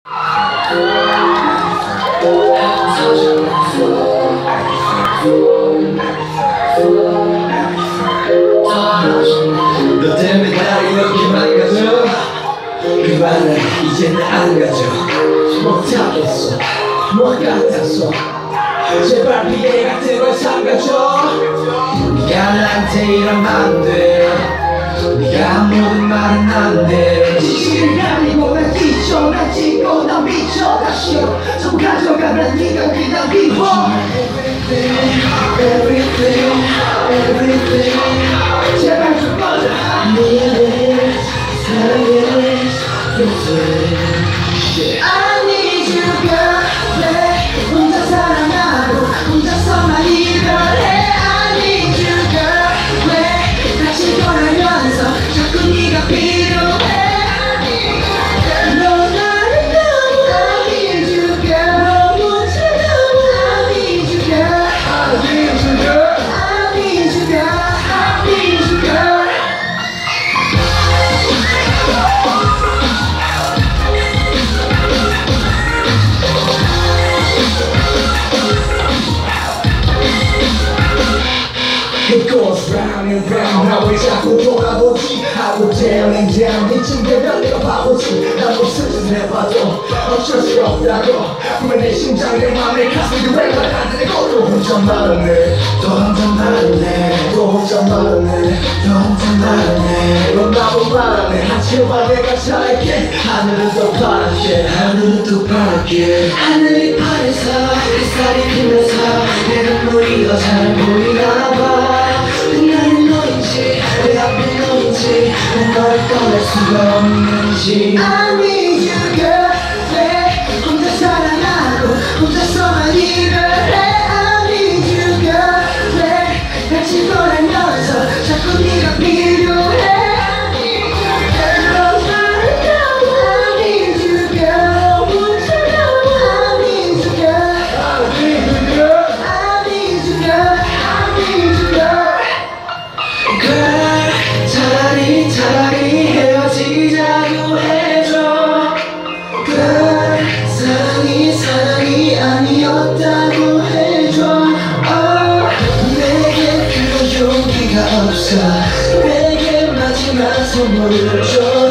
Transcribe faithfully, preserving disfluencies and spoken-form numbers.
너 때문에 날 이렇게 망가져. 그 말을 이제는 안 가져. 못하겠어 못 같았어. 제발 피해 같은 걸 삼가줘. 네가 나한테 이러면 안 돼. 네가 모든 말은 안 돼. 지지를 가리고 난 지쳐 난 지고 난 미쳐 다 싫어. 전부 가져가 난 네가 그냥 비워. Everything, everything 제발 좀 꺼져. 미안해 사랑해 I need you girl. 왜 혼자 사랑하고 혼자서만 이별해. I need you girl. 왜 다시 돌아면서 자꾸 네가 필요해. 너 나를 너무 I need you girl. 너무 차가워 I need you girl. I need you girl. I need you girl. I need you girl. It goes round and round. 나 왜 자꾸 돌아보지? 하고 down and down. 이쯤 되면 내가 바보지. 난 무슨 짓을 해봐도 어쩔 수 없다고. 분명 내 심장 내 맘에 가슴이 왜 말하는데 또 혼자 말하네. 또 혼자 말하네. 또 혼자 말하네. 또 혼자 말하네. 넌 나도 말하네. 하지만 내가 잘할게. 하늘은 더 파랗게. 하늘은 더 파랗게. 하늘이 파래서 햇살이 피면서 내 눈물이 더 잘 보이나 봐. 나는 너인지 왜 하필 너인지 왜 널 떠날 수가 없는지. I need you girl. 왜 혼자 사랑하고 혼자서만 이별해. I need you girl. 왜 같이 돌아면서 자꾸 네가 필요해. 차라리 헤어지자고 해줘. 그래 사랑이 사랑이 아니었다고 해줘. oh, 내게 그런 용기가 없어. 내게 마지막 선물을 줘.